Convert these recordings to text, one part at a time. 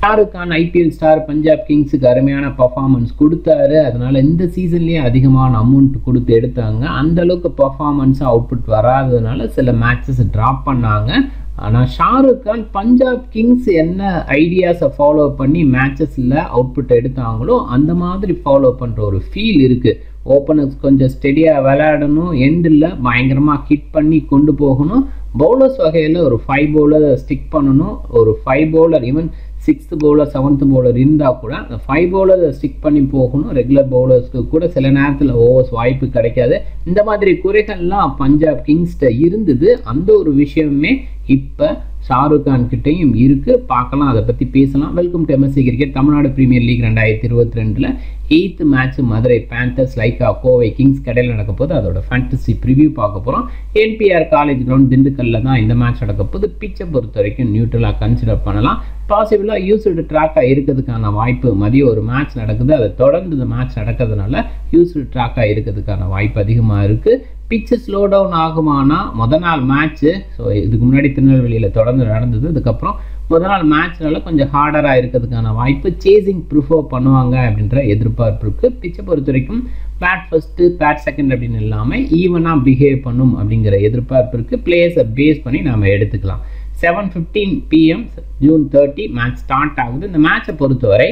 Shahrukh Khan IPL star Punjab கிங்ஸுக்கு அருமையான performance கொடுத்தாரு. அதனால இந்த சீசன்லேயே அதிகமான அமௌண்ட் கொடுத்து எடுத்தாங்க. அந்த அளவுக்கு பர்ஃபார்மன்ஸ் அவுட்புட் வராததுனால சில மேட்சஸ் ட்ராப் பண்ணாங்க. ஆனால் ஷாருக் கான் பஞ்சாப் கிங்ஸ் என்ன ஐடியாஸை ஃபாலோ பண்ணி மேட்சஸில் அவுட்புட் எடுத்தாங்களோ அந்த மாதிரி ஃபாலோ பண்ணுற ஒரு ஃபீல் இருக்குது. ஓப்பனர்ஸ் கொஞ்சம் ஸ்டெடியாக விளையாடணும், எண்டில் பயங்கரமாக ஹிட் பண்ணி கொண்டு போகணும். பவுலர்ஸ் வகையில் ஒரு 5 பவுலர் ஸ்டிக் பண்ணணும். ஒரு 5 bowler even 6th bowler 7th bowler இருந்தால் கூட அந்த 5 பவுலர் ஸ்டிக் பண்ணி போகணும். ரெகுலர் பவுலர்ஸ்க்கு கூட சில நேரத்தில் ஓவர்ஸ் வாய்ப்பு கிடைக்காது. இந்த மாதிரி குறைகள்லாம் பஞ்சாப் கிங்ஸ்ட இருந்தது. அந்த ஒரு விஷயமே இப்போ ஷாருக் கான் கிட்டையும் இருக்குது. பார்க்கலாம், அதை பற்றி பேசலாம். Welcome to MSD cricket. Tamil Nadu premier league 2022 8th match Madurai panthers Lyca Kovai kings கடையில் நடக்க போது அதோட ஃபேண்டசி ப்ரிவியூ பார்க்க போகிறோம். NPR காலேஜ் கிரவுண்ட் திண்டுக்கல்ல தான் இந்த மேட்ச் நடக்க போது. பிச்சை பொறுத்த வரைக்கும் நியூட்ரலாக கன்சிடர் பண்ணலாம். பாசிபிளாக யூஸ்டு ட்ராக்காக இருக்கிறதுக்கான வாய்ப்பு, மதியம் ஒரு மேட்ச் நடக்குது, அதை தொடர்ந்து இந்த மேட்ச் நடக்கிறதுனால யூஸ்டு ட்ராக்காக இருக்கிறதுக்கான வாய்ப்பு அதிகமாக இருக்குது. பிச்சு ஸ்லோ டவுன் ஆகுமானா முத நாள் மேட்ச்சு, ஸோ இதுக்கு முன்னாடி திருநெல்வேலியில் தொடர்ந்து நடந்தது. அதுக்கப்புறம் முத நாள் மேட்ச்னால கொஞ்சம் ஹார்டராக இருக்கிறதுக்கான வாய்ப்பு, சேசிங் ப்ரிஃபர் பண்ணுவாங்க அப்படின்ற எதிர்பார்ப்பு இருக்குது. பிச்சை பொறுத்த வரைக்கும் பேட் ஃபஸ்ட்டு பேட் செகண்ட் அப்படின்னு இல்லாமல் ஈவனாக பிஹேவ் பண்ணும் அப்படிங்கிற எதிர்பார்ப்பு இருக்குது. பிளேயர்ஸை பேஸ் பண்ணி நாம் எடுத்துக்கலாம். 7:15 PM June 30 மேட்ச் ஸ்டார்ட் ஆகுது. இந்த மேட்சை பொறுத்தவரை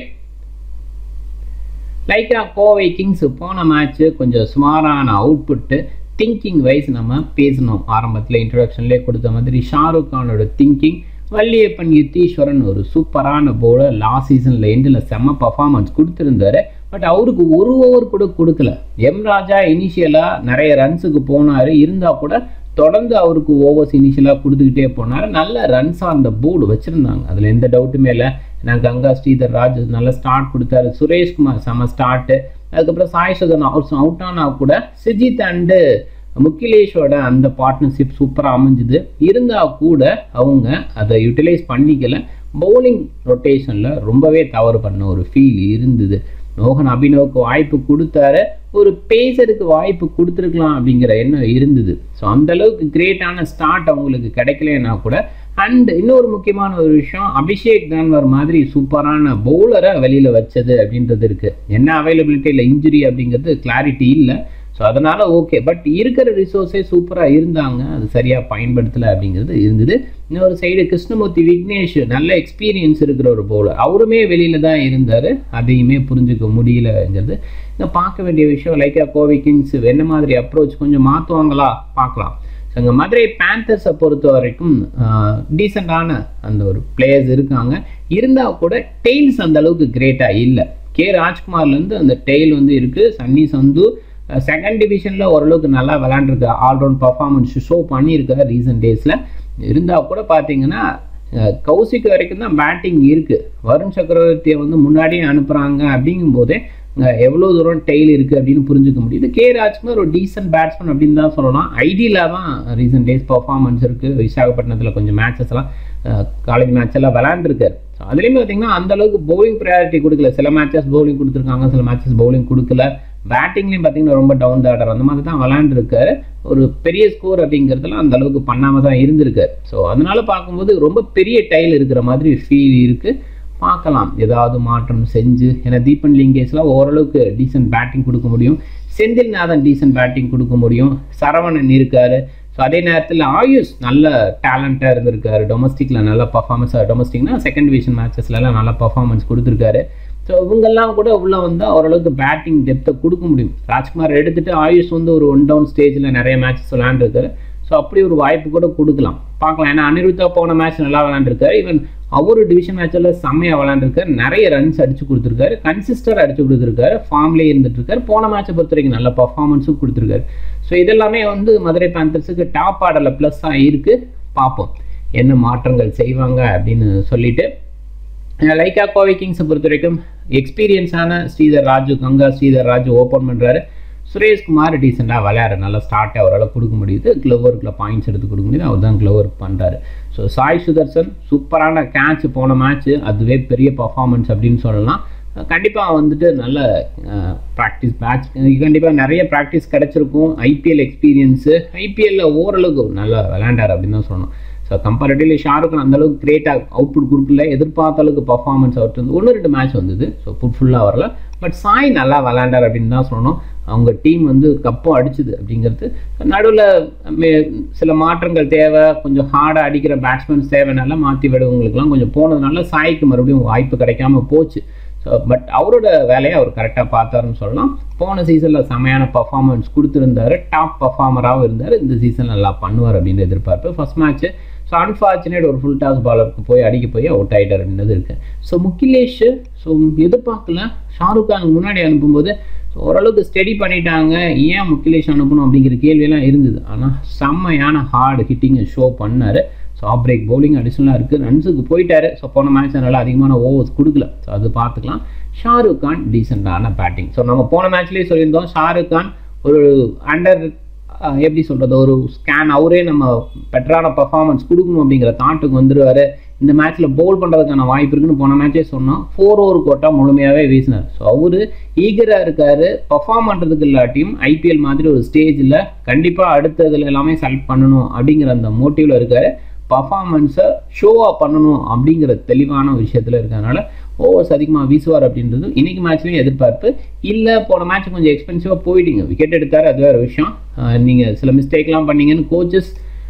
லைக்கா கோவை கிங்ஸ் போன மேட்ச்சு கொஞ்சம் சுமாரான அவுட்புட்டு. திங்கிங் வைஸ் நம்ம பேசணும். ஆரம்பத்தில் இன்ட்ரடக்ஷன்லேயே கொடுத்த மாதிரி ஷாருக் கானோட திங்கிங், வள்ளியப்பன் யுத்தீஸ்வரன் ஒரு சூப்பரான பவுலர். லாஸ்ட் சீசனில் எண்டில் செம்ம பர்ஃபார்மன்ஸ் கொடுத்துருந்தாரு. பட் அவருக்கு ஒரு ஓவர் கூட கொடுக்கல. ராஜா இனிஷியலாக நிறைய ரன்ஸுக்கு போனார், இருந்தால் கூட தொடர்ந்து அவருக்கு ஓவர்ஸ் இனிஷியலாக கொடுத்துக்கிட்டே போனார். நல்ல ரன்ஸாக அந்த போர்டு வச்சுருந்தாங்க, அதில் எந்த டவுட்டுமே இல்லை. ஏன்னா கங்கா ஸ்ரீதர் ராஜ் நல்ல ஸ்டார்ட் கொடுத்தாரு, சுரேஷ்குமார் செம்ம ஸ்டார்ட்டு. அதுக்கப்புறம் சாய் சுதன் அவுட் ஆனால் கூட சிஜித் அண்டு முகிலேஷோட அந்த பார்ட்னர்ஷிப் சூப்பராக அமைஞ்சுது. இருந்தால் கூட அவங்க அதை யூட்டிலைஸ் பண்ணிக்கல. பவுலிங் ரொட்டேஷனில் ரொம்பவே தவறு பண்ண ஒரு ஃபீல் இருந்தது. மோகன் அபினவுக்கு வாய்ப்பு கொடுத்தாரு, ஒரு பேசருக்கு வாய்ப்பு கொடுத்துருக்கலாம் அப்படிங்கிற எண்ணம் இருந்தது. ஸோ அந்தளவுக்கு கிரேட்டான ஸ்டார்ட் அவங்களுக்கு கிடைக்கலன்னா கூட. அண்ட் இன்னொரு முக்கியமான ஒரு விஷயம், அபிஷேக் தான்வர் மாதிரி சூப்பரான பவுலரை வெளியில் வச்சது அப்படின்றது இருக்குது. என்ன அவைலபிலிட்டி இல்லை, இன்ஜுரி அப்படிங்கிறது கிளாரிட்டி இல்லை. ஸோ அதனால் ஓகே, பட் இருக்கிற ரிசோர்ஸே சூப்பராக இருந்தாங்க, அது சரியாக பயன்படுத்தலை அப்படிங்கிறது இருந்தது. இன்னொரு சைடு கிருஷ்ணமூர்த்தி விக்னேஷ் நல்ல எக்ஸ்பீரியன்ஸ் இருக்கிற ஒரு பவுலர், அவருமே வெளியில் தான் இருந்தார், அதையுமே புரிஞ்சுக்க முடியலங்கிறது இங்கே பார்க்க வேண்டிய விஷயம். லைக்கா கோவை கிங்ஸ் என்ன மாதிரி அப்ரோச் கொஞ்சம் மாற்றுவாங்களா பார்க்கலாம். ஸோ இங்கே மதுரை பேந்தர்ஸை பொறுத்த வரைக்கும் டீசெண்டான அந்த ஒரு பிளேயர்ஸ் இருக்காங்க. இருந்தால் கூட டெய்ல்ஸ் அந்த அளவுக்கு கிரேட்டாக இல்லை. ராஜ்குமார்லேருந்து அந்த டெய்ல் வந்து இருக்குது. சன்னி சந்து செகண்ட் டிவிஷனில் ஓரளவுக்கு நல்லா விளையாண்டுருக்கு, ஆல்ரவுண்ட் பர்ஃபார்மன்ஸ் ஷோ பண்ணியிருக்காரு ரீசன்ட் டேஸில். இருந்தால் கூட பார்த்தீங்கன்னா கௌசிக் வரைக்கும் தான் பேட்டிங் இருக்குது. வருண் சக்கரவர்த்தியை வந்து முன்னாடியே அனுப்புகிறாங்க. அப்படிங்கும்போதே எவ்வளோ தூரம் டெய்ல் இருக்குது அப்படின்னு புரிஞ்சுக்க முடியுது. ராஜ்குமார் ஒரு டீசன்ட் பேட்ஸ்மேன் அப்படின்னு தான் சொல்லலாம். ஐடியில் தான் ரீசன்ட் டேஸ் பர்ஃபார்மன்ஸ் இருக்குது. விசாகப்பட்டினத்தில் கொஞ்சம் மேட்சஸ்லாம் காலேஜ் மேட்ச் எல்லாம் விளையாண்டுருக்காரு. ஸோ அதுலேயுமே பார்த்தீங்கன்னா அந்தளவுக்கு பவுலிங் ப்ரையாரிட்டி கொடுக்கல. சில மேட்சஸ் பவுலிங் கொடுத்துருக்காங்க, சில மேட்சஸ் பவுலிங் கொடுக்கல. பேட்டிங்லேயும் பார்த்தீங்கன்னா ரொம்ப டவுன் த ஆர்டர் அந்த மாதிரி தான் விளையாண்டுருக்காரு. ஒரு பெரிய ஸ்கோர் அப்படிங்கிறதுலாம் அந்த அளவுக்கு பண்ணாமல் தான் இருந்திருக்காரு. ஸோ அதனால பார்க்கும்போது ரொம்ப பெரிய டைல் இருக்கிற மாதிரி ஃபீல் இருக்குது. பார்க்கலாம் ஏதாவது மாற்றம் செஞ்சு. ஏன்னா தீபன் லிங்கேஷ்லாம் ஓரளவுக்கு டீசென்ட் பேட்டிங் கொடுக்க முடியும், செந்தில்நாதன் டீசென்ட் பேட்டிங் கொடுக்க முடியும், சரவணன் இருக்காரு. ஸோ அதே நேரத்தில் ஆயுஷ் நல்ல டேலண்டாக இருந்திருக்காரு. டொமஸ்டிக்கில் நல்ல பர்ஃபார்மன்ஸ், டொமஸ்டிக்னா செகண்ட் டிவிஷன் மேட்சஸ்லாம் நல்ல பர்ஃபார்மன்ஸ் கொடுத்துருக்காரு. ஸோ இவங்கெல்லாம் கூட உள்ளே வந்தால் ஓரளவுக்கு பேட்டிங் டெப்த்தை கொடுக்க முடியும். ராஜ்குமார் எடுத்துகிட்டு ஆயுஷ் வந்து ஒரு 1 down ஸ்டேஜில் நிறைய மேட்சஸ் விளையாண்டுருக்காரு. ஸோ அப்படி ஒரு வாய்ப்பு கூட கொடுக்கலாம், பார்க்கலாம். ஏன்னா அனிருத்தா போன மேட்ச் நல்லா விளையாண்டுருக்காரு. ஈவன் அவரு டிவிஷன் மேட்சில் செம்மையாக விளையாண்டுருக்காரு, நிறைய ரன்ஸ் அடிச்சு கொடுத்துருக்காரு, கன்சிஸ்டராக அடிச்சு கொடுத்துருக்காரு, ஃபார்ம்லேயே இருந்துட்டுருக்காரு. போன மேட்சை பொறுத்த வரைக்கும் நல்ல பர்ஃபார்மன்ஸும் கொடுத்துருக்காரு. ஸோ இதெல்லாமே வந்து மதுரை பேந்தர்ஸுக்கு டாப் ஆர்டரில் ப்ளஸ்ஸாக இருக்குது. பார்ப்போம் என்ன மாற்றங்கள் செய்வாங்க அப்படின்னு சொல்லிட்டு. லைக்கா கோவை கிங்ஸை பொறுத்த வரைக்கும் எக்ஸ்பீரியன்ஸான ஸ்ரீதர் ராஜு, கங்கா ஸ்ரீதர் ராஜு ஓப்பன் பண்ணுறாரு. சுரேஷ்குமார் டீசெண்டாக விளையாடுற நல்ல ஸ்டார்ட்டை அவரால் கொடுக்க முடியுது. க்ளோவருக்குள்ள பாயிண்ட்ஸ் எடுத்து கொடுக்க முடியுது, அவர் தான் க்ளோவர் பண்ணுறாரு. ஸோ சாய் சுதர்சன் சூப்பரான கேட்ச் போன மேட்ச்சு, அதுவே பெரிய பர்ஃபார்மன்ஸ் அப்படின்னு சொல்லலாம். கண்டிப்பாக வந்துட்டு நல்ல ப்ராக்டிஸ் மேட்ச், கண்டிப்பாக நிறைய ப்ராக்டிஸ் கிடச்சிருக்கும். ஐபிஎல் எக்ஸ்பீரியன்ஸு, ஐபிஎல்லில் ஓரளவுக்கு நல்லா விளையாண்டார் அப்படின்னு தான் சொல்லணும். ஸோ ஸோ கம்பேரிட்டிவ்லி ஷாருக்கான் அந்த அளவுக்கு கிரேட்டாக அவுட்புட் கொடுக்கல, எதிர்பார்த்த அளவுக்கு பர்ஃபார்மன்ஸ் அவர்கிட்ட வந்து 1-2 மேட்ச் வந்தது. ஸோ ஃபுல்லாக வரல. பட் சாய் நல்லா விளையாண்டார் அப்படின்னு தான் சொல்லணும். அவங்க டீம் வந்து கப்பும் அடிச்சுது அப்படிங்கிறது. நடுவில் சில மாற்றங்கள் தேவை, கொஞ்சம் ஹார்டாக அடிக்கிற பேட்ஸ்மேன்ஸ் தேவைனால மாற்றி விடுவங்களுக்குலாம் கொஞ்சம் போனதுனால சாய்க்கு மறுபடியும் வாய்ப்பு கிடைக்காம போச்சு. ஸோ பட் அவரோட வேலையை அவர் கரெக்டாக பார்த்தாருன்னு சொல்லலாம். போன சீசனில் செமையான பர்ஃபார்மன்ஸ் கொடுத்துருந்தாரு, டாப் பர்ஃபார்மராகவும் இருந்தார். இந்த சீசன் நல்லா பண்ணுவார் அப்படின்ற எதிர்பார்ப்பு. ஃபர்ஸ்ட் மேட்ச்சு ஸோ அன்ஃபார்ச்சுனேட் ஒரு ஃபுல் டாஸ் பாலருக்கு போய் அடிக்க போய் அவுட் ஆகிட்டார் அப்படின்றது இருக்குது. ஸோ முகிலேஷ் ஸோ எதிர்பார்க்கல, ஷாருக் கான் முன்னாடி அனுப்பும்போது ஸோ ஓரளவுக்கு ஸ்டடி பண்ணிட்டாங்க, ஏன் முகிலேஷ் அனுப்பணும் அப்படிங்கிற கேள்வியெல்லாம் இருந்தது. ஆனால் செம்மையான ஹார்டு ஹிட்டிங்கை ஷோ பண்ணார். ஸோ ஆஃப் பிரேக் பவுலிங் அடிஷனலாக இருக்குது, ரன்ஸுக்கு போயிட்டார். ஸோ போன மேட்ச் நல்லா அதிகமான ஓவர்ஸ் கொடுக்கல. ஸோ அது பார்த்துக்கலாம். ஷாருக் கான் டீசெண்டான பேட்டிங். ஸோ நம்ம போன மேட்ச்லேயே சொல்லியிருந்தோம் ஷாருக் கான் ஒரு அண்டர் எப்படி சொல்கிறது, ஒரு ஸ்கேன் அவரே நம்ம பெட்டரான பர்ஃபார்மன்ஸ் கொடுக்கணும் அப்படிங்கிற தாட்டுக்கு வந்துடுவார். இந்த மேட்ச்சில் பவுல் பண்ணுறதுக்கான வாய்ப்பு இருக்குன்னு போன மேட்சே சொன்னோம். 4 ஓவர் கோட்டா முழுமையாகவே வீசினார். ஸோ அவர் ஈகராக இருக்கார், பர்ஃபார்ம் பண்ணுறதுக்கு இல்லாட்டியும் ஐபிஎல் மாதிரி ஒரு ஸ்டேஜில் கண்டிப்பாக அடுத்ததில் எல்லாமே செலக்ட் பண்ணணும் அப்படிங்கிற அந்த மோட்டிவில் இருக்கார். பர்ஃபார்மன்ஸை ஷோவாக பண்ணணும் அப்படிங்கிற தெளிவான விஷயத்தில் இருக்கிறதுனால ஓவர்ஸ் அதிகமாக வீசுவார் அப்படின்றது இன்றைக்கி மேட்ச்லேயும் எதிர்பார்ப்பு இல்லை. போன மேட்ச் கொஞ்சம் எக்ஸ்பென்சிவாக போயிட்டீங்க, விக்கெட் எடுத்தார், அது வேறு விஷயம். நீங்கள் சில மிஸ்டேக்லாம் பண்ணீங்கன்னு கோச்சஸ்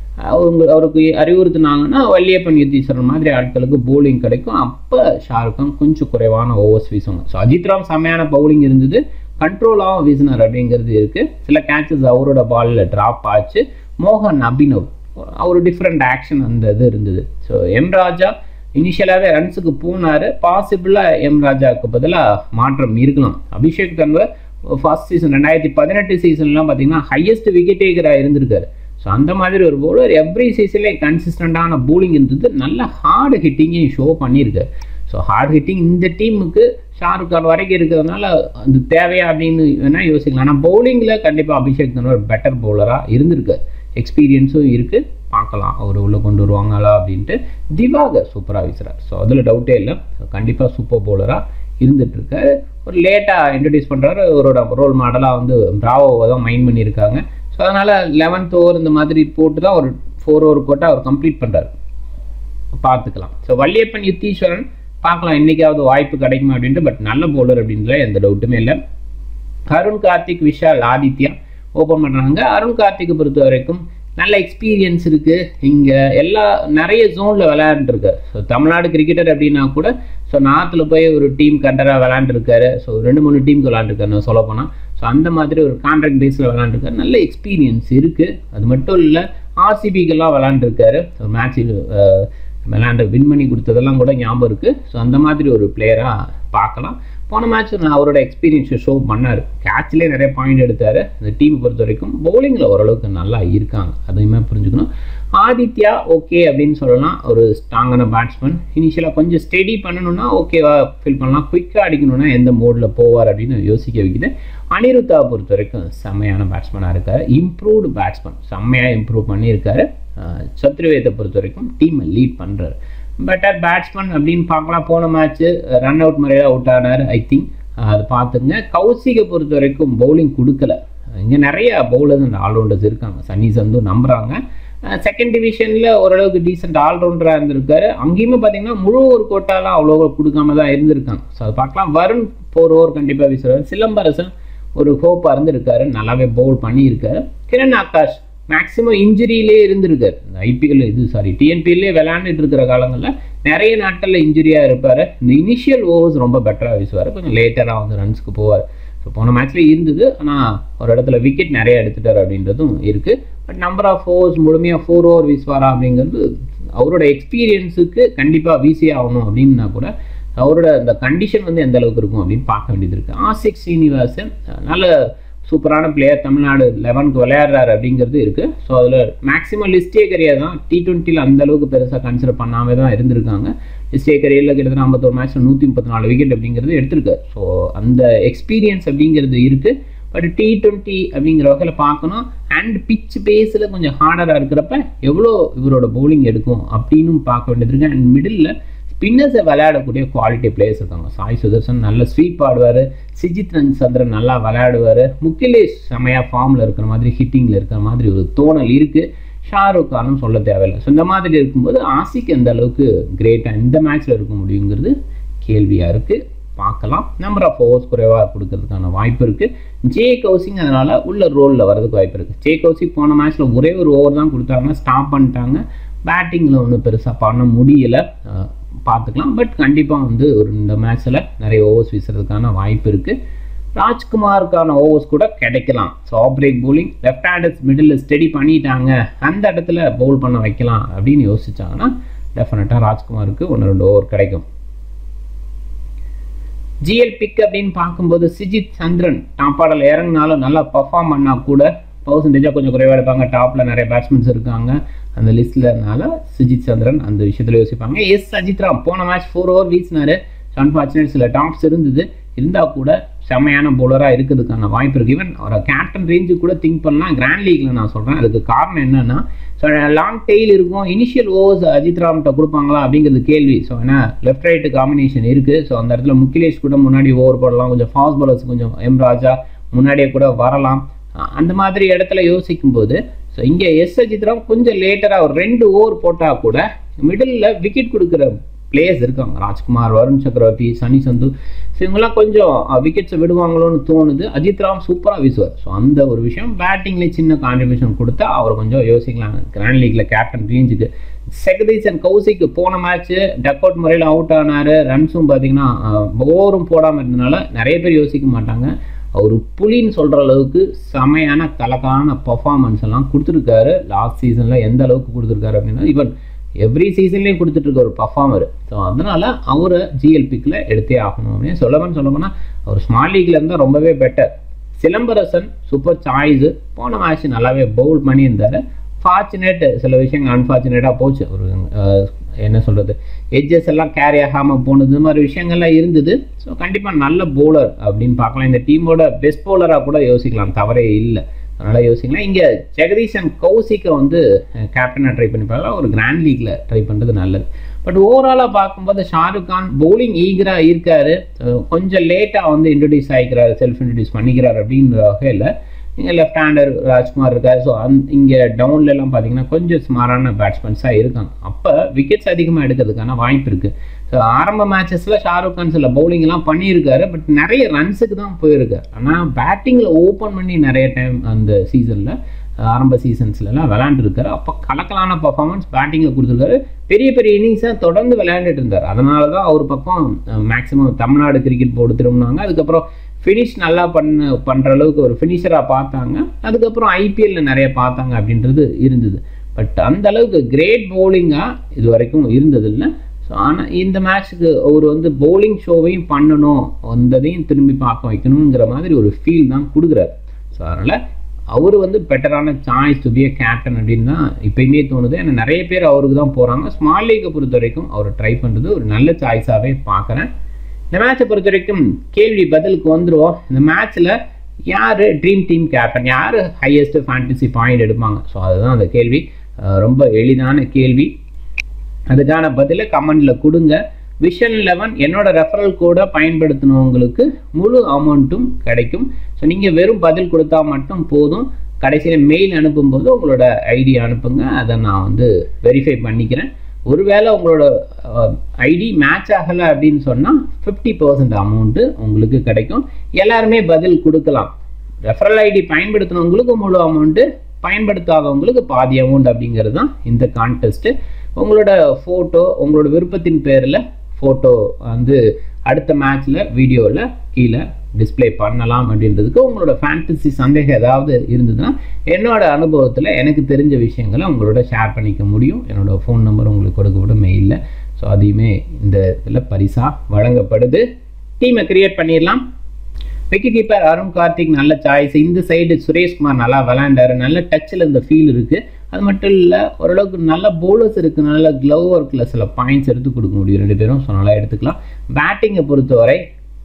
அவருக்கு அறிவுறுத்தினாங்கன்னா வள்ளியப்பன் யுத்தீஸ்வரன் மாதிரி ஆட்களுக்கு பவுலிங் கிடைக்கும். அப்போ ஷாருக் கான் கொஞ்சம் குறைவான ஓவர்ஸ் வீசுவாங்க. ஸோ அஜித் ராம் செம்மையான பவுலிங் இருந்தது, கண்ட்ரோலாகவும் வீசினார் அப்படிங்கிறது இருக்குது. சில கேட்சஸ் அவரோட பாலில் ட்ராப் ஆச்சு. மோகன் அபினவ் ஒரு டிஃப்ரெண்ட் ஆக்ஷன் அந்த இது இருந்தது. ஸோ எம் ராஜா இனிஷியலாகவே ரன்ஸுக்கு போனார், பாசிபிளாக எம் ராஜாவுக்கு பதிலாக மாற்றம் இருக்கலாம். அபிஷேக் தன்வர் ஃபர்ஸ்ட் சீசன் 2018 சீசன்லாம் பார்த்தீங்கன்னா ஹையஸ்ட் விக்கெட் டேக்கராக இருந்திருக்காரு. ஸோ அந்த மாதிரி ஒரு பவுலர் எவ்ரி சீசன்லேயே கன்சிஸ்டண்டான பவுலிங் இருந்தது, நல்ல ஹார்டு ஹிட்டிங்கையும் ஷோ பண்ணியிருக்காரு. ஸோ ஹார்ட் ஹிட்டிங் இந்த டீமுக்கு ஷாருக் கான் வரைக்கும் இருக்கிறதுனால அது தேவையா அப்படின்னு வேணால் யோசிக்கலாம். ஆனால் பவுலிங்கில் கண்டிப்பாக அபிஷேக் தன்வர் பெட்டர் பவுலராக இருந்திருக்காரு, எக்ஸ்பீரியன்ஸும் இருக்குது. பார்க்கலாம் அவர் உள்ளே கொண்டு வருவாங்களா அப்படின்ட்டு. திவாகர் சூப்பராக வீசுகிறார். ஸோ அதில் டவுட்டே இல்லை, கண்டிப்பாக சூப்பர் பவுலராக இருந்துகிட்ருக்காரு. ஒரு லேட்டாக இன்ட்ரடியூஸ் பண்ணுறாரு, அவரோட ரோல் மாடலாக வந்து பிராவோவை தான் மைண்ட் பண்ணியிருக்காங்க. ஸோ அதனால் 11th ஓவர் இந்த மாதிரி போட்டு தான் ஒரு 4 ஓவர் போட்டு அவர் கம்ப்ளீட் பண்ணுறாரு. பார்த்துக்கலாம். ஸோ வள்ளியப்பன் யுத்தீஸ்வரன் பார்க்கலாம் என்றைக்காவது வாய்ப்பு கிடைக்குமா அப்படின்ட்டு. பட் நல்ல பவுலர் அப்படின்றத எந்த டவுட்டுமே இல்லை. அருண் கார்த்திக், விஷால், ஆதித்யா ஓப்பன் பண்ணுறாங்க. அருண் கார்த்திக்கை பொறுத்த வரைக்கும் நல்ல எக்ஸ்பீரியன்ஸ் இருக்குது, இங்கே நிறைய ஜோனில் விளையாண்டுருக்காரு. ஸோ தமிழ்நாடு கிரிக்கெட்டர் அப்படின்னா கூட ஸோ நார்த்தில் போய் ஒரு டீம் கண்டராக விளையாண்டுருக்காரு. ஸோ 2-3 டீமுக்கு விளையாண்டுருக்காரு நான் சொல்ல போனால். ஸோ அந்த மாதிரி ஒரு கான்ட்ராக்ட் பேஸில் விளையாண்டுருக்காரு, நல்ல எக்ஸ்பீரியன்ஸ் இருக்குது. அது மட்டும் இல்லை, ஆர்சிபிக்கெல்லாம் விளையாண்டுருக்காரு. ஸோ மேட்சில் விளையாண்டு வின் பண்ணி கொடுத்ததெல்லாம் கூட ஞாபகம் இருக்குது. ஸோ அந்த மாதிரி ஒரு பிளேயராக பார்க்கலாம். போன மேட்ச் அவரோட எக்ஸ்பீரியன்ஸை ஷோ பண்ணார், கேட்ச்லேயே நிறைய பாயிண்ட் எடுத்தார். இந்த டீம் பொறுத்த வரைக்கும் பவுலிங்கில் ஓரளவுக்கு நல்லா இருக்காங்க, அதையுமே புரிஞ்சுக்கணும். ஆதித்யா ஓகே அப்படின்னு சொல்லலாம், ஒரு ஸ்ட்ராங்கான பேட்ஸ்மேன். இனிஷியலாக கொஞ்சம் ஸ்டெடி பண்ணணும்னா ஓகேவா ஃபீல் பண்ணலாம், குயிக்காக அடிக்கணும்னா எந்த மோடில் போவார் அப்படின்னு யோசிக்க வைக்குது. அனிருத்தாவை பொறுத்த வரைக்கும் செம்மையான பேட்ஸ்மேனாக இருக்கார், இம்ப்ரூவ்டு பேட்ஸ்மேன், செம்மையாக இம்ப்ரூவ் பண்ணியிருக்காரு. சத்ருவேத்தை பொறுத்த வரைக்கும் டீமை லீட் பண்ணுறாரு. பெட்டர் பேட்ஸ்மேன் அப்படின்னு பார்க்கலாம். போன மேட்ச்சு ரன் அவுட் முறையில் அவுட் ஆனார், ஐ திங்க் அது பார்த்துங்க. கௌசிகை பொறுத்த வரைக்கும் பவுலிங் கொடுக்கல. இங்கே நிறைய பவுலர்ஸ் அண்ட் ஆல்ரவுண்டர்ஸ் இருக்காங்க, சன்னி சந்து நம்புகிறாங்க. செகண்ட் டிவிஷனில் ஓரளவுக்கு டீசென்ட் ஆல்ரவுண்டராக இருந்திருக்காரு. அங்கேயுமே பார்த்தீங்கன்னா முழு ஒரு கோட்டாலாம் அவ்வளோ கொடுக்காம தான் இருந்திருக்காங்க. ஸோ அது பார்க்கலாம். வருண் 4 ஓவர் கண்டிப்பாக வீசுறாரு. சிலம்பரசன் ஒரு ஹோப்பாக இருந்திருக்காரு, நல்லாவே பவுல் பண்ணியிருக்காரு. கிரண் ஆகாஷ் மேக்ஸிமம் இன்ஜுரியிலே இருந்திருக்காரு. ஐபிஎல் டிஎன்பிஎல்லே விளையாண்டுட்டு இருக்கிற காலங்களில் நிறைய நாட்களில் இன்ஜுரியாக இருப்பார். இந்த இனிஷியல் ஓவர்ஸ் ரொம்ப பெட்டராக வீசுவார், கொஞ்சம் லேட்டராக வந்து ரன்ஸ்க்கு போவார். ஸோ போன மேட்ச்லேயே இருந்தது, ஆனால் ஒரு இடத்துல விக்கெட் நிறைய எடுத்துட்டார் அப்படின்றதும் இருக்குது. பட் நம்பர் ஆஃப் ஓவர்ஸ் முழுமையாக 4 ஓவர் வீசுவாரா அப்படிங்கிறது அவரோட எக்ஸ்பீரியன்ஸுக்கு கண்டிப்பாக வீசி ஆகணும் அப்படின்னா கூட அவரோட இந்த கண்டிஷன் வந்து எந்த அளவுக்கு இருக்கும் அப்படின்னு பார்க்க வேண்டியது இருக்குது. ஆசிக் ஸ்ரீனிவாசன் நல்ல சூப்பரான பிளேயர், தமிழ்நாடு 11க்கு விளையாடுறாரு அப்படிங்கிறது இருக்குது. ஸோ அதில் மேக்ஸிமம் லிஸ்டே கரியர் தான், T20 அந்தளவுக்கு பெருசாக கன்சிடர் பண்ணாமல் தான் இருந்திருக்காங்க. லிஸ்டே கரியரில் கிட்டத்தட்ட 51 மேட்ச்சில் 134 விக்கெட் அப்படிங்கிறது எடுத்திருக்காரு. ஸோ அந்த எக்ஸ்பீரியன்ஸ் அப்படிங்கிறது இருக்குது. பட் T20 அப்படிங்கிற வகையில் பார்க்கணும். அண்ட் பிச் பேஸில் கொஞ்சம் ஹார்டராக இருக்கிறப்ப எவ்வளோ இவரோட பவுலிங் எடுக்கும் அப்படின்னு பார்க்க வேண்டியது இருக்குது. அண்ட் மிடில் ஸ்பின்னர்ஸை விளையாடக்கூடிய குவாலிட்டி பிளேயர்ஸ் இருக்காங்க. சாய் சுதர்சன் நல்ல ஸ்வீப் ஆடுவார், சிஜித் சந்திரன் நல்லா விளையாடுவார், முகிலேஷ் செமையாக ஃபார்மில் இருக்கிற மாதிரி ஹிட்டிங்கில் இருக்கிற மாதிரி ஒரு தோணல் இருக்குது. ஷாருக் கானும் சொல்ல தேவையில்லை. ஸோ இந்த மாதிரி இருக்கும்போது ஆசிக்கு எந்த அளவுக்கு கிரேட்டாக இந்த மேட்ச்சில் இருக்க முடியுங்கிறது கேள்வியாக இருக்குது. பார்க்கலாம். நம்பர் ஆஃப் ஓவர்ஸ் குறைவாக கொடுக்கறதுக்கான வாய்ப்பு இருக்குது. ஜே கௌசிங் அதனால் உள்ள ரோலில் வரதுக்கு வாய்ப்பு இருக்குது. ஜே கௌசிக் போன மேட்ச்சில் ஒரே ஒரு ஓவர் தான் கொடுத்தாங்க, ஸ்டாப் பண்ணிட்டாங்க. பேட்டிங்கில் ஒன்றும் பெருசாக பண்ண முடியலை, பார்த்துக்கலாம். பட் கண்டிப்பாக வந்து ஒரு இந்த மேட்ச்சில் நிறைய ஓவர்ஸ் வீசுறதுக்கான வாய்ப்பு இருக்குது. ராஜ்குமாருக்கான ஓவர்ஸ் கூட கிடைக்கலாம். So off break bowling, left handers middle steady பண்ணிட்டாங்க, அந்த இடத்துல பவுல் பண்ண வைக்கலாம் அப்படின்னு யோசிச்சாங்கன்னா டெஃபினட்டாக ராஜ்குமாருக்கு 1-2 ஓவர் கிடைக்கும். ஜிஎல் பிக் அப்படின்னு பார்க்கும்போது சிஜித் சந்திரன் டாப் ஆர்டரில் இறங்கினாலும் நல்லா பர்ஃபார்ம் பண்ணால் கூட பர்சன்டேஜாக கொஞ்சம் குறைவாக எடுப்பாங்க. டாப்பில் நிறைய பேட்ஸ்மென்ஸ் இருக்காங்க அந்த லிஸ்ட்லனால சிஜித் சந்திரன் அந்த விஷயத்தில் யோசிப்பாங்க. அஜித் ராம் போன மேட்ச் 4 ஓவர் வீசினார். அன்ஃபார்ச்சுனேட் சில டாப்ஸ் இருந்தால் கூட செம்மையான பவுலராக இருக்கிறதுக்கான வாய்ப்பு இருக்குது. ஈவன் ஒரு கேப்டன் ரேஞ்சு கூட திங்க் பண்ணலாம் கிராண்ட் லீக்ல. நான் சொல்கிறேன் அதுக்கு காரணம் என்னன்னா லாங் டெய்ல் இருக்கும். இனிஷியல் ஓவர்ஸ் அஜித் ராம்கிட்ட கொடுப்பாங்களா அப்படிங்கிறது கேள்வி. ஸோ ஏன்னா லெஃப்ட் ரைட்டு காம்பினேஷன் இருக்குது. ஸோ அந்த இடத்துல முகிலேஷ் கூட முன்னாடி ஓவர் போடலாம். கொஞ்சம் ஃபாஸ்ட் பாலர்ஸ் கொஞ்சம் எம் ராஜா முன்னாடியே கூட வரலாம். அந்த மாதிரி இடத்துல யோசிக்கும் போது ஸோ இங்கே அஜித் ராம் கொஞ்சம் லேட்டராக ஒரு 2 ஓவர் போட்டால் கூட மிடில் விக்கெட் கொடுக்குற பிளேயர்ஸ் இருக்காங்க. ராஜ்குமார், வருண் சக்கரவர்த்தி, சனி சந்து, ஸோ இவங்கெல்லாம் கொஞ்சம் விக்கெட்ஸை விடுவாங்களோன்னு தோணுது. அஜித் ராம் சூப்பராக வீசுவார். ஸோ அந்த ஒரு விஷயம் பேட்டிங்லேயே சின்ன கான்ட்ரிபியூஷன் கொடுத்தா அவர் கொஞ்சம் யோசிக்கலாம் கிராண்ட் லீக்ல கேப்டன் ரேஞ்சுக்கு. ஜெகதீசன் கௌசிக்கு போன மேட்ச்சு டக் அவுட் முறையில் அவுட் ஆனார். ரன்ஸும் பார்த்தீங்கன்னா ஓவரும் போடாமல் இருந்தனால நிறைய பேர் யோசிக்க மாட்டாங்க. அவர் புலின்னு சொல்கிற அளவுக்கு செமையான கலக்கான பர்ஃபார்மன்ஸ் எல்லாம் கொடுத்துருக்காரு. லாஸ்ட் சீசனில் எந்த அளவுக்கு கொடுத்துருக்காரு அப்படின்னா ஈவன் எவ்ரி சீசன்லேயும் கொடுத்துட்ருக்க ஒரு பர்ஃபார்மர். ஸோ அதனால் அவரை ஜிஎல் பிக்கில் எடுத்தே ஆகணும் அப்படின்னு சொல்லப்போனால் அவர் ஸ்மால் லீக்ல இருந்தால் ரொம்பவே பெட்டர். Silambarasan super choice. போன மேட்ச் நல்லாவே பவுல் பண்ணியிருந்தார். ஃபார்ச்சுனேட் சில விஷயங்கள் அன்ஃபார்ச்சுனேட்டாக போச்சு. ஒரு என்ன சொல்கிறது எட்ஜஸ் எல்லாம் கேரி ஆகாமல் போனது, இந்த மாதிரி விஷயங்கள்லாம் இருந்தது. ஸோ கண்டிப்பாக நல்ல பவுலர் அப்படின்னு பார்க்கலாம். இந்த டீமோட பெஸ்ட் பவுலராக கூட யோசிக்கலாம், தவறே இல்லை. அதனால் யோசிக்கலாம். இங்கே ஜெகதீசன் கௌசிக்கை வந்து கேப்டனாக ட்ரை பண்ணி பார்க்கலாம். ஒரு கிராண்ட் லீக்ல ட்ரை பண்ணுறது நல்லது. பட் ஓவராலாக பார்க்கும்போது ஷாருக் கான் பவுலிங் ஈகராக இருக்காரு. கொஞ்சம் லேட்டாக வந்து இன்ட்ரடியூஸ் ஆகிக்கிறாரு, செல்ஃப் இன்ட்ரடியூஸ் பண்ணிக்கிறார் அப்படின்ற வகையில் இங்கே லெஃப்ட் ஹேண்டர் ராஜ்குமார் இருக்கார். ஸோ இங்கே டவுன்லலாம் பார்த்தீங்கன்னா கொஞ்சம் ஸ்மாரான பேட்ஸ்மேன்ஸாக இருக்காங்க. அப்போ விக்கெட்ஸ் அதிகமாக எடுக்கிறதுக்கான வாய்ப்பு இருக்குது. ஸோ ஆரம்ப மேட்சஸில் ஷாருக் கான் சில பவுலிங்லாம் பண்ணியிருக்காரு. பட் நிறைய ரன்ஸுக்கு தான் போயிருக்காரு. ஆனால் பேட்டிங்கில் ஓப்பன் பண்ணி நிறைய டைம் அந்த சீசனில் ஆரம்ப சீசன்ஸ்லாம் விளையாண்டுருக்காரு. அப்போ கலக்கலான பர்ஃபார்மன்ஸ் பேட்டிங்கில் கொடுத்துருக்காரு. பெரிய பெரிய இன்னிங்ஸை தொடர்ந்து விளையாண்டுட்டு இருந்தார். அதனால தான் அவர் பக்கம் மேக்ஸிமம் தமிழ்நாடு கிரிக்கெட் போர்டு திரும்பினாங்க. அதுக்கப்புறம் ஃபினிஷ் நல்லா பண்ணுற அளவுக்கு ஒரு ஃபினிஷராக பார்த்தாங்க. அதுக்கப்புறம் ஐபிஎல்ல நிறைய பார்த்தாங்க அப்படின்றது இருந்தது. பட் அந்த அளவுக்கு கிரேட் பவுலிங்காக இது வரைக்கும் இருந்ததில்லை. ஸோ ஆனால் இந்த மேட்ச்சுக்கு அவர் வந்து பவுலிங் ஷோவையும் பண்ணணும், வந்ததையும் திரும்பி பார்க்க வைக்கணுங்கிற மாதிரி ஒரு ஃபீல் தான் கொடுக்குறாரு. ஸோ அதனால் அவர் வந்து பெட்டரான choice to be a captain அப்படின்னு தான் இப்போயுமே தோணுது. ஏன்னா நிறைய பேர் அவருக்கு தான் போகிறாங்க. ஸ்மால் லீக்கை பொறுத்த வரைக்கும் அவர் ட்ரை பண்ணுறது ஒரு நல்ல சாய்ஸாகவே பார்க்குறேன். இந்த மேட்சை பொறுத்த வரைக்கும் கேள்வி பதிலுக்கு வந்துடுவோம். இந்த மேட்ச்சில் யார் ட்ரீம் டீம் கேப்டன், யார் ஹையஸ்ட் ஃபேண்டசி பாயிண்ட் எடுப்பாங்க? ஸோ அதுதான் அந்த கேள்வி. ரொம்ப எளிதான கேள்வி. அதுக்கான பதிலை கமெண்டில் கொடுங்க. விஷன் 11 என்னோட ரெஃபரல் கோடை பயன்படுத்தினவங்களுக்கு முழு அமௌண்ட்டும் கிடைக்கும். ஸோ நீங்கள் வெறும் பதில் கொடுத்தா மட்டும் போதும். கடைசியில் மெயில் அனுப்பும்போது உங்களோட ஐடி அனுப்புங்க, அதை நான் வந்து வெரிஃபை பண்ணிக்கிறேன். ஒருவேளை உங்களோட ஐடி மேட்ச் ஆகலை அப்படின்னு சொன்னால் 50% அமௌண்ட்டு உங்களுக்கு கிடைக்கும். எல்லாருமே பதில் கொடுக்கலாம். ரெஃபரல் ஐடி பயன்படுத்தினவங்களுக்கு முழு அமௌண்ட்டு, பயன்படுத்தாதவங்களுக்கு பாதி அமௌண்ட் அப்படிங்கிறது தான் இந்த கான்டெஸ்ட்டு. உங்களோட ஃபோட்டோ, உங்களோட விருப்பத்தின் பேரில் ஃபோட்டோ வந்து அடுத்த மேட்ச்சில் வீடியோவில் கீழே டிஸ்பிளே பண்ணலாம் அப்படின்றதுக்கு உங்களோட ஃபேண்டசி சந்தேகம் ஏதாவது இருந்ததுன்னா என்னோட அனுபவத்தில் எனக்கு தெரிஞ்ச விஷயங்களை உங்களோட ஷேர் பண்ணிக்க முடியும். என்னோடய ஃபோன் நம்பர் உங்களுக்கு கொடுக்கப்படும் மெயிலில். ஸோ அதையுமே இந்த இதில் பரிசாக வழங்கப்படுது. டீமை கிரியேட் பண்ணிடலாம். விக்கெட் கீப்பர் அருண் கார்த்திக் நல்ல சாய்ஸ். இந்த சைடு சுரேஷ்குமார் நல்லா விளையாண்டாரு. நல்ல டச்சில் இந்த ஃபீல் இருக்குது. அது மட்டும் இல்லை, ஓரளவுக்கு நல்ல பவுலர்ஸ் இருக்குது. நல்ல க்ளவ் ஒர்க்கில் சில பாயிண்ட்ஸ் எடுத்து கொடுக்க முடியும் 2 பேரும். ஸோ நல்லா எடுத்துக்கலாம். பேட்டிங்கை பொறுத்தவரை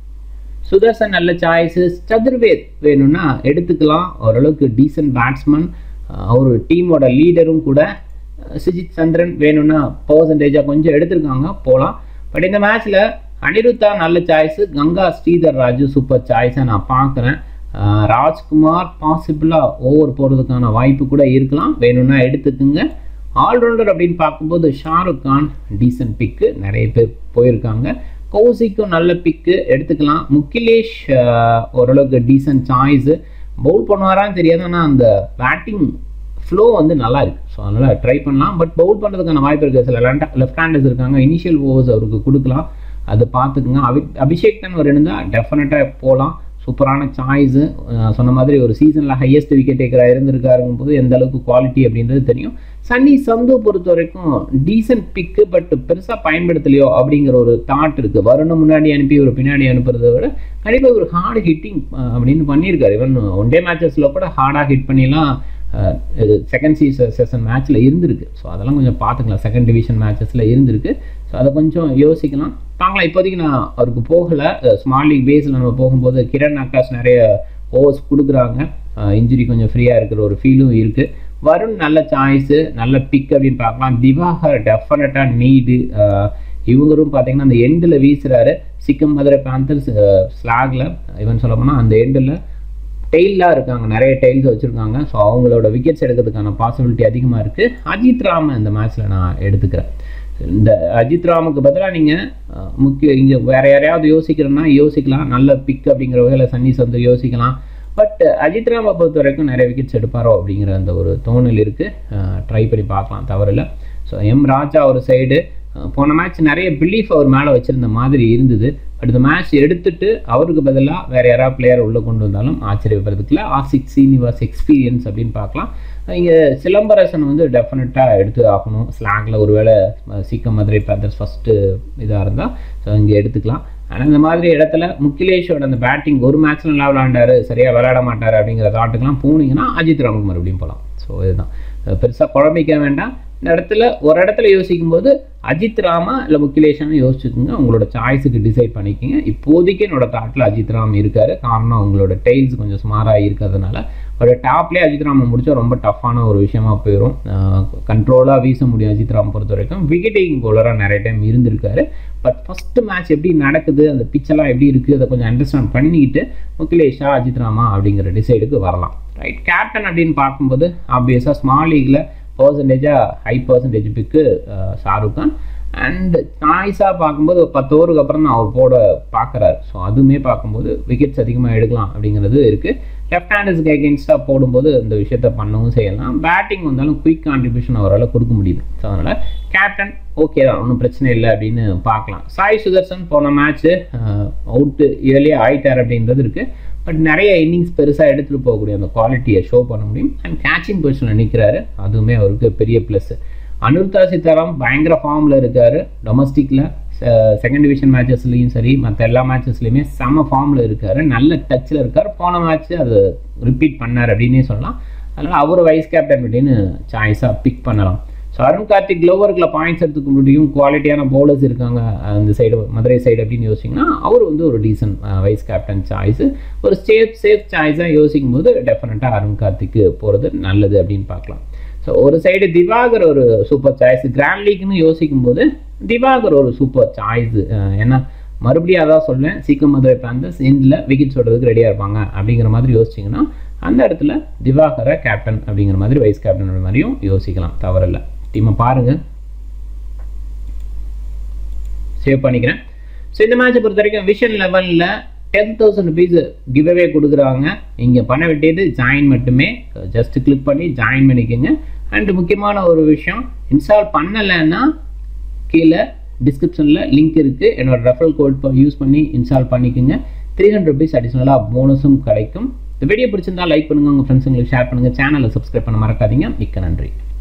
சுதர்சன் நல்ல சாய்ஸு. சதுர்வேத் வேணும்னா எடுத்துக்கலாம். ஓரளவுக்கு டீசன்ட் பேட்ஸ்மேன், அவர் டீமோட லீடரும் கூட. சுஜித் சந்திரன் வேணும்னா பர்சன்டேஜாக கொஞ்சம் எடுத்திருக்காங்க, போகலாம். பட் இந்த மேட்ச்சில் அனிருத்தா நல்ல சாய்ஸு. கங்கா ஸ்ரீதர் ராஜு சூப்பர் சாய்ஸை நான் பார்க்குறேன். ராஜ்குமார் பாசிபிளாக ஓவர் போகிறதுக்கான வாய்ப்பு கூட இருக்கலாம், வேணும்னா எடுத்துக்குங்க. ஆல்ரவுண்டர் அப்படின்னு பார்க்கும்போது ஷாருக் கான் டீசன்ட் பிக்கு, நிறைய பேர் போயிருக்காங்க. கௌசிக்கும் நல்ல பிக்கு எடுத்துக்கலாம். முகிலேஷ் ஓரளவுக்கு டீசன்ட் சாய்ஸு, பவுல் பண்ணுவாரான்னு தெரியாது, ஆனால் அந்த பேட்டிங் ஃப்ளோ வந்து நல்லா இருக்குது, ஸோ அதனால் ட்ரை பண்ணலாம். பட் பவுல் பண்ணுறதுக்கான வாய்ப்பு இருக்குது. சில லெஃப்ட் ஹேண்டர்ஸ் இருக்காங்க, இனிஷியல் ஓவர்ஸ் அவருக்கு கொடுக்கலாம், அது பார்த்துக்குங்க. அபிஷேக் தான் ஒரு இருந்தால் டெஃபினட்டாக போகலாம், சூப்பரான சாய்ஸு. சொன்ன மாதிரி ஒரு சீசனில் ஹையஸ்ட் விக்கெட் டேக்கராக இருந்திருக்காருங்கும் போது எந்த அளவுக்கு குவாலிட்டி அப்படின்றது தெரியும். சன்னி சந்து பொறுத்த வரைக்கும் டீசன்ட் பிக்கு, பட் பெருசாக பயன்படுத்தலையோ அப்படிங்கிற ஒரு தாட் இருக்குது. வரணும் முன்னாடி அனுப்பி ஒரு பின்னாடி அனுப்புறதை விட கண்டிப்பாக ஒரு ஹார்டு ஹிட்டிங் அப்படின்னு பண்ணியிருக்காரு. ஈவன் ஒன் டே மேட்சஸில் கூட ஹார்டாக ஹிட் பண்ணிலாம் செகண்ட் செஷன் மேட்ச்சில் இருந்திருக்கு. ஸோ அதெல்லாம் கொஞ்சம் பார்த்துக்கலாம், செகண்ட் டிவிஷன் மேட்சஸில் இருந்திருக்கு. ஸோ அதை கொஞ்சம் யோசிக்கலாம், பார்க்கலாம். இப்போதைக்கு நான் அவருக்கு போகலை. ஸ்மால் லீக் பேஸில் நம்ம போகும்போது கிரண் ஆகாஷ் நிறைய ஓவர்ஸ் கொடுக்குறாங்க, இன்ஜுரி கொஞ்சம் ஃப்ரீயாக இருக்கிற ஒரு ஃபீலும் இருக்குது. வருண் நல்ல சாய்ஸு, நல்ல பிக் அப்படின்னு பார்க்கலாம். திவாகர் டெஃபினட்டாக நீடு, இவங்களும் பார்த்தீங்கன்னா அந்த எண்டில் வீசுகிறாரு. சிக்கம் மதுரை பேந்தர்ஸ் ஸ்லாகில் இவன் சொல்ல போனால் அந்த எண்டில் டெய்லாக இருக்காங்க, நிறைய டெய்ல்ஸ் வச்சுருக்காங்க. ஸோ அவங்களோட விக்கெட்ஸ் எடுக்கிறதுக்கான பாசிபிலிட்டி அதிகமாக இருக்குது. அஜித் ராம் இந்த மேட்ச்சில் நான் எடுத்துக்கிறேன். இந்த அஜித் ராமுக்கு பதிலாக நீங்கள் இங்கே வேறு யாரையாவது யோசிக்கிறேன்னா யோசிக்கலாம், நல்ல பிக் அப்படிங்கிற வகையில் சன்னி சந்து யோசிக்கலாம். பட் அஜித் ராமை பொறுத்த வரைக்கும் நிறைய விக்கெட்ஸ் எடுப்பாரோ அப்படிங்கிற அந்த ஒரு தோணல் இருக்குது, ட்ரை பண்ணி பார்க்கலாம், தவறில்லை. ஸோ எம் ராஜா ஒரு சைடு, போன மேட்ச் நிறைய பிலீஃப் அவர் மேலே வச்சுருந்த மாதிரி இருந்தது. பட் இந்த மேட்ச் எடுத்துட்டு அவருக்கு பதிலாக வேறு யாராவது பிளேயர் உள்ளே கொண்டு வந்தாலும் ஆச்சரியப்படுறதுக்குல. R6 சீனிவாஸ் எக்ஸ்பீரியன்ஸ் அப்படின்னு பார்க்கலாம். இங்கே சிலம்பரசன் வந்து டெஃபினட்டாக எடுத்து ஆகணும், ஸ்லாங்கில் ஒருவேளை சீக்கம் மதுரை பேந்தர்ஸ் ஃபஸ்ட்டு இதாக இருந்தால் ஸோ இங்கே எடுத்துக்கலாம். ஆனால் இந்த மாதிரி இடத்துல முகிலேஷோட அந்த பேட்டிங் ஒரு மேட்ச்சில் நல்லா விளையாண்டாரு, சரியாக விளையாட மாட்டார் அப்படிங்கிற தாட்டுக்கெலாம் போனீங்கன்னா அஜித் ராமுக்கு மறுபடியும் போகலாம். ஸோ இதுதான், பெருசாக குழம்பிக்க வேண்டாம். இந்த இடத்துல ஒரு இடத்துல யோசிக்கும் போது அஜித் ராமா இல்லை முகிலேஷான்னு யோசிச்சுக்கோங்க, உங்களோட சாய்ஸுக்கு டிசைட் பண்ணிக்கோங்க. இப்போதைக்கு என்னோட தாட்டில் அஜித் ராம் இருக்கார், காரணம் உங்களோட டெய்ல்ஸ் கொஞ்சம் ஸ்மாராக இருக்கிறதுனால. பட் டாப்லேயே அஜித் ராமை முடிச்சா ரொம்ப டஃப்பான ஒரு விஷயமா போயிடும், கண்ட்ரோலாக வீச முடியும் அஜித் ராம் பொறுத்த வரைக்கும். விக்கெட் டேக்கிங் பவுலராக நிறைய டைம் இருந்திருக்காரு. பட் ஃபஸ்ட்டு மேட்ச் எப்படி நடக்குது, அந்த பிச்செல்லாம் எப்படி இருக்குது, அதை கொஞ்சம் அண்டர்ஸ்டாண்ட் பண்ணிக்கிட்டு முகிலேஷா அஜித் ராமா அப்படிங்கிற டிசைடுக்கு வரலாம். ரைட், கேப்டன் அப்படின்னு பார்க்கும்போது ஆப்வியஸாக ஸ்மால் லீக்கில் பர்சன்டேஜாக high percentage pick Shahrukh Khan. And சாய்ஸாக பார்க்கும்போது ஒரு 10 ஓவருக்கு அப்புறம் தான் அவர் போட பார்க்குறாரு. ஸோ அதுவுமே பார்க்கும்போது விக்கெட்ஸ் அதிகமாக எடுக்கலாம் அப்படிங்கிறது இருக்குது. லெஃப்ட் ஹேண்டர்ஸ்க்கு எகென்ஸ்டாக போடும்போது இந்த விஷயத்தை பண்ணவும் செய்யலாம். பேட்டிங் வந்தாலும் குயிக் கான்ட்ரிபியூஷன் அவரால் கொடுக்க முடியுது. ஸோ அதனால் கேப்டன் ஓகே தான், ஒன்றும் பிரச்சனை இல்லை அப்படின்னு பார்க்கலாம். சாய் சுதர்சன் போன மேட்ச்சு அவுட்டு ஏர்லியாக ஆயிட்டார் அப்படின்றது இருக்குது. பட் நிறைய இன்னிங்ஸ் பெருசாக எடுத்துகிட்டு போகக்கூடிய அந்த குவாலிட்டியை ஷோ பண்ண முடியும். அண்ட் கேட்சிங் பொசிஷனில் நிற்கிறாரு, அதுவுமே அவருக்கு பெரிய ப்ளஸ். அனுர்தா சீதாராம் பயங்கர ஃபார்மில் இருக்கார். டொமஸ்டிக்கில் செகண்ட் டிவிஷன் மேட்சஸ்லேயும் சரி, மற்ற எல்லா மேட்சஸ்லையுமே செம்ம ஃபார்மில் இருக்கார், நல்ல டச்சில் இருக்கார். போன மேட்ச்சு அது ரிப்பீட் பண்ணார் அப்படின்னே சொல்லலாம். அதனால் அவர் வைஸ் கேப்டன் அப்படின்னு சாய்ஸாக பிக் பண்ணலாம். ஸோ அருண் கார்த்திக் க்ளோவர்க்கில் பாயிண்ட்ஸ் எடுத்துக்க முடியும், குவாலிட்டியான பவுலர்ஸ் இருக்காங்க அந்த சைடு, மதுரை சைடு அப்படின்னு யோசிச்சிங்கன்னா அவர் வந்து ஒரு டீசன்ட் வைஸ் கேப்டன் சாய்ஸு. ஒரு சேஃப் சாய்ஸாக யோசிக்கும் போது டெஃபினட்டாக அருண் கார்த்திக்கு போகிறது நல்லது அப்படின்னு பார்க்கலாம். ஸோ ஒரு சைடு திவாகர் ஒரு சூப்பர் சாய்ஸ், கிராண்ட் லீக்னு யோசிக்கும் போது திவாகர் ஒரு சூப்பர் சாய்ஸு. ஏன்னா மறுபடியும் அதான் சொல்லேன், சீக்கிரம் மதுரை பேந்தர்ஸ் எண்டில் விக்கெட் சொல்கிறதுக்கு ரெடியாக இருப்பாங்க அப்படிங்கிற மாதிரி யோசிச்சிங்கன்னா அந்த இடத்துல திவாகரை கேப்டன் அப்படிங்கிற மாதிரி வைஸ் கேப்டன் மாதிரியும் யோசிக்கலாம், தவறில்லை. டீமை பாருங்கள், சேவ் பண்ணிக்கிறேன். ஸோ இந்த மேட்சை பொறுத்த வரைக்கும் விஷன் லெவலில் 10,000 rupees கிவ்அவே கொடுக்குறாங்க. இங்கே பண்ண வேண்டியது ஜாயின் மட்டுமே, ஜஸ்ட் கிளிக் பண்ணி ஜாயின் பண்ணிக்கோங்க. அண்ட் முக்கியமான ஒரு விஷயம், இன்ஸ்டால் பண்ணலைன்னா கீழே டிஸ்கிரிப்ஷனில் லிங்க் இருக்குது, என்னோட ரெஃபரல் கோட் யூஸ் பண்ணி இன்ஸ்டால் பண்ணிக்கோங்க. 300 rupees அடிஷ்னலாக போனஸும் கிடைக்கும். இந்த வீடியோ பிடிச்சிருந்தா லைக் பண்ணுங்கள், உங்கள் ஃப்ரெண்ட்ஸுங்களுக்கு ஷேர் பண்ணுங்கள், சேனலை சப்ஸ்கிரைப் பண்ண மறக்காதீங்க. மிக்க நன்றி.